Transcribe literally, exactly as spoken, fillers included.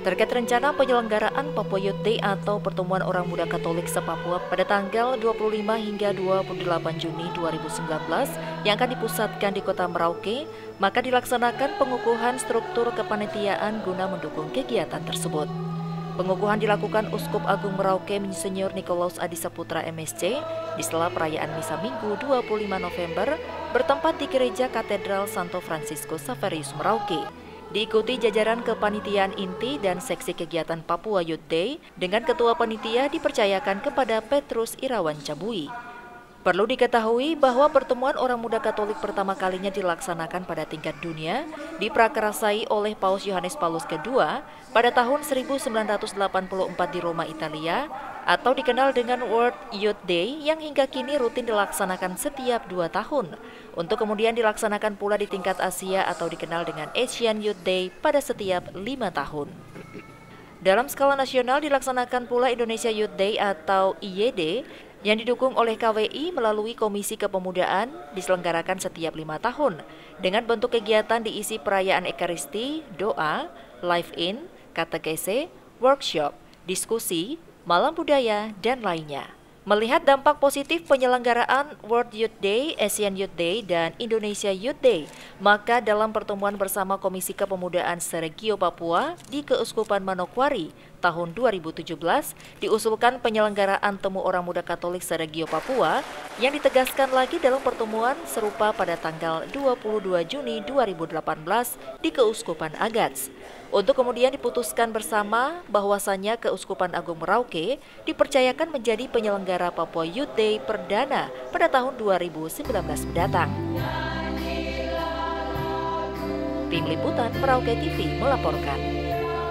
terkait rencana penyelenggaraan Papua Youth Day atau Pertemuan Orang Muda Katolik se-Papua pada tanggal dua puluh lima hingga dua puluh delapan Juni dua ribu sembilan belas yang akan dipusatkan di Kota Merauke, maka dilaksanakan pengukuhan struktur kepanitiaan guna mendukung kegiatan tersebut. Pengukuhan dilakukan Uskup Agung Merauke Monsinyur Nikolaus Adi Saputra M S C di sela perayaan Misa Minggu dua puluh lima November bertempat di Gereja Katedral Santo Fransiskus Xaverius Merauke. Diikuti jajaran kepanitiaan inti dan seksi kegiatan Papua Youth Day dengan Ketua Panitia dipercayakan kepada Petrus Irawan Cabui. Perlu diketahui bahwa pertemuan orang muda Katolik pertama kalinya dilaksanakan pada tingkat dunia diprakarasai oleh Paus Yohanes Paulus kedua pada tahun seribu sembilan ratus delapan puluh empat di Roma, Italia, atau dikenal dengan World Youth Day yang hingga kini rutin dilaksanakan setiap dua tahun, untuk kemudian dilaksanakan pula di tingkat Asia atau dikenal dengan Asian Youth Day pada setiap lima tahun. Dalam skala nasional dilaksanakan pula Indonesia Youth Day atau I Y D yang didukung oleh K W I melalui Komisi Kepemudaan diselenggarakan setiap lima tahun dengan bentuk kegiatan diisi perayaan Ekaristi, doa, live-in, katekese, workshop, diskusi, malam budaya, dan lainnya. Melihat dampak positif penyelenggaraan World Youth Day, Asian Youth Day, dan Indonesia Youth Day, maka dalam pertemuan bersama Komisi Kepemudaan se-Regio Papua di Keuskupan Manokwari tahun dua ribu tujuh belas, diusulkan penyelenggaraan Temu Orang Muda Katolik se-Regio Papua yang ditegaskan lagi dalam pertemuan serupa pada tanggal dua puluh dua Juni dua ribu delapan belas di Keuskupan Agats. Untuk kemudian diputuskan bersama bahwasannya Keuskupan Agung Merauke dipercayakan menjadi penyelenggara Papua Youth Day perdana pada tahun dua ribu sembilan belas mendatang. Tim Liputan Merauke T V melaporkan.